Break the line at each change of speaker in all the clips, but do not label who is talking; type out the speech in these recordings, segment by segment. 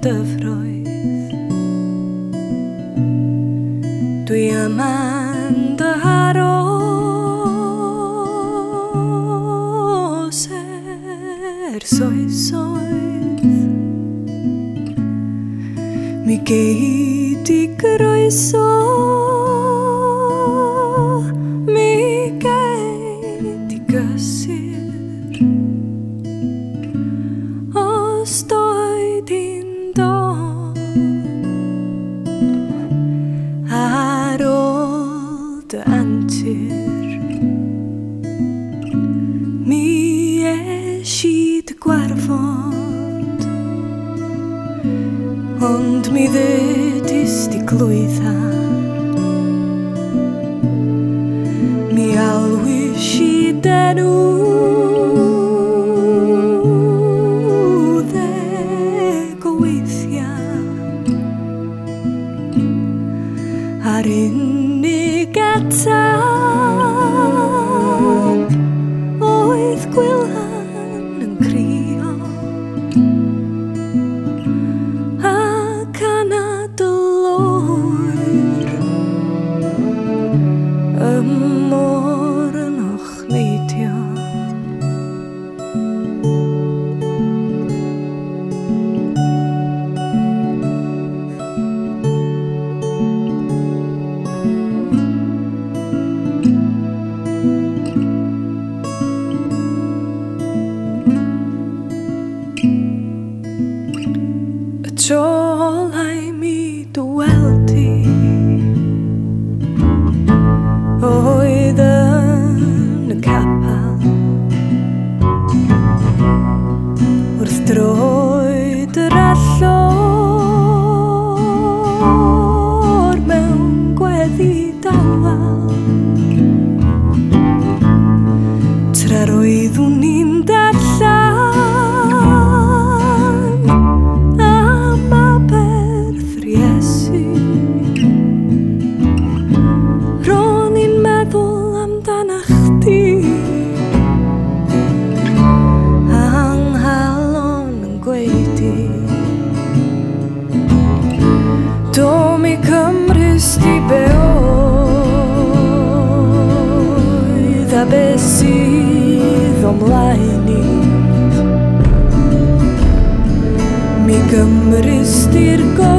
dyfroedd. Dwi yma'n dy aros ers oesoedd. Mi gei di groeso, mi gei di gysur. Os doedd hi'n dod ar ôl dy antur, mi eisi dy gwarfod, ond mi ddedys di glwydda. Mi alwys i denw ddeg o weithiau, a'r unig atab oedd gwylhan yn crio, ac anadlwyr y môr yn ochneidio. Y tro olau mi dyweld ti oedd yn y capel, wrth droed yr allor mewn gweddi dawel. Tra'r oeddwn ni'n darllen am aberth Iesu, ro'n i'n meddwl amdanach chdi, a nghalon yn gweidi. Do mi cymryd di be oedd a be sydd o'mlaen i. Mi gymryd di'r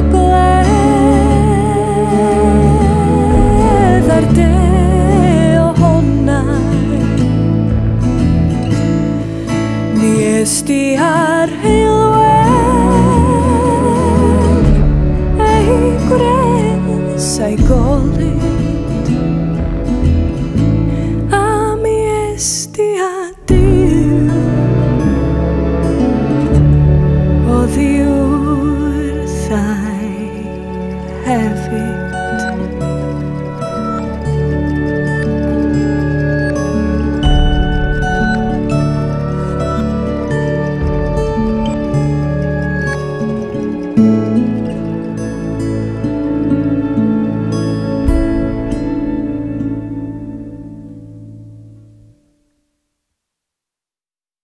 gogledd a'r de ohonau. Mi esti ar heilwen ei gwres a'i golyd, a mi esti a Duw oddi wrthai hefyd.